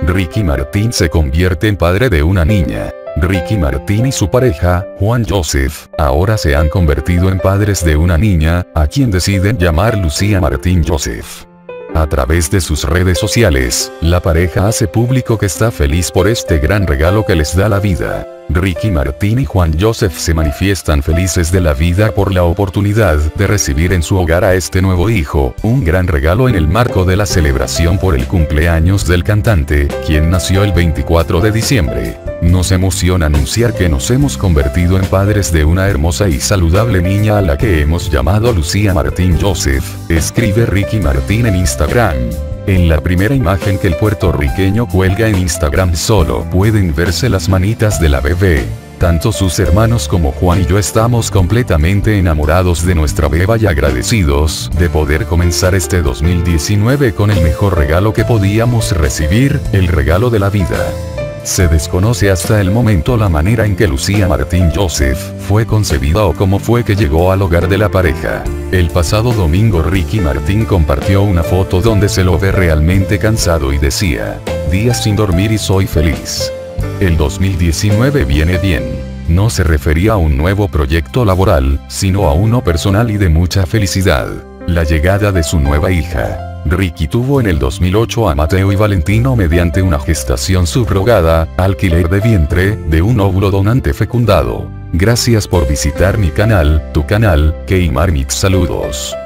Ricky Martin se convierte en padre de una niña. Ricky Martin y su pareja, Juan Joseph, ahora se han convertido en padres de una niña, a quien deciden llamar Lucía Martin Joseph. A través de sus redes sociales, la pareja hace público que está feliz por este gran regalo que les da la vida. Ricky Martin y Juan Joseph se manifiestan felices de la vida por la oportunidad de recibir en su hogar a este nuevo hijo, un gran regalo en el marco de la celebración por el cumpleaños del cantante, quien nació el 24 de diciembre. Nos emociona anunciar que nos hemos convertido en padres de una hermosa y saludable niña a la que hemos llamado Lucía Martin Joseph, escribe Ricky Martin en Instagram. En la primera imagen que el puertorriqueño cuelga en Instagram solo pueden verse las manitas de la bebé. Tanto sus hermanos como Juan y yo estamos completamente enamorados de nuestra beba y agradecidos de poder comenzar este 2019 con el mejor regalo que podíamos recibir, el regalo de la vida. Se desconoce hasta el momento la manera en que Lucía Martin Joseph fue concebida o cómo fue que llegó al hogar de la pareja. El pasado domingo Ricky Martin compartió una foto donde se lo ve realmente cansado y decía: "Días sin dormir y soy feliz. El 2019 viene bien". No se refería a un nuevo proyecto laboral, sino a uno personal y de mucha felicidad: la llegada de su nueva hija. Ricky tuvo en el 2008 a Mateo y Valentino mediante una gestación subrogada, alquiler de vientre, de un óvulo donante fecundado. Gracias por visitar mi canal, tu canal, Keimar Mix. Saludos.